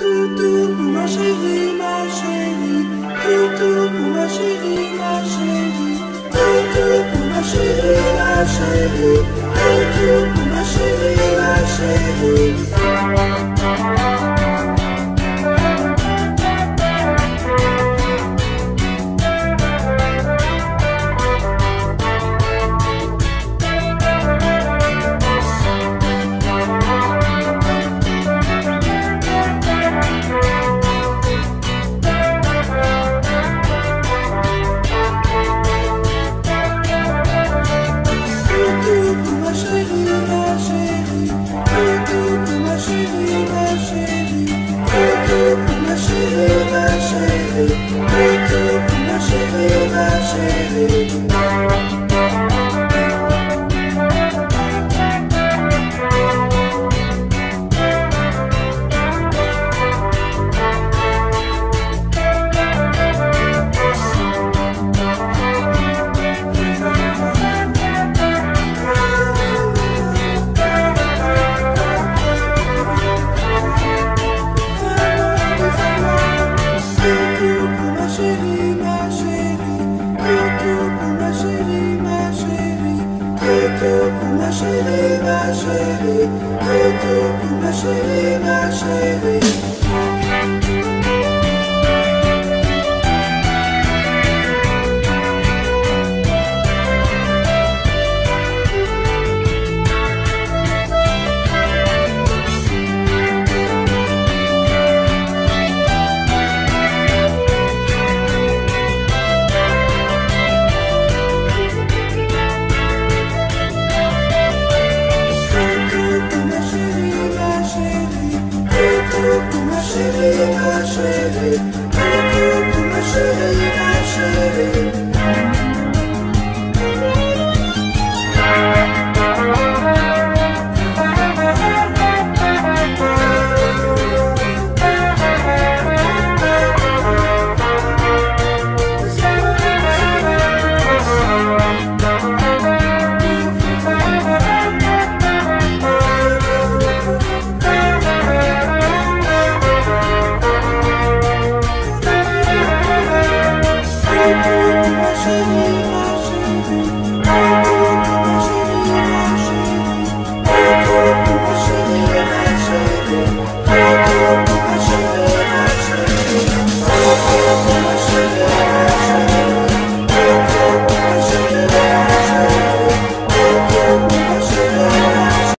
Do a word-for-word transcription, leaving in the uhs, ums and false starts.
Toutou pour ma chérie, ma chérie. Toutou pour ma chérie, ma chérie. Toutou pour ma chérie, ma chérie. Toutou pour ma chérie, ma chérie. Ma chérie, ma chérie, toutou ma chérie, ma chérie. Ma chérie, ma chérie, ma chérie, ma chérie.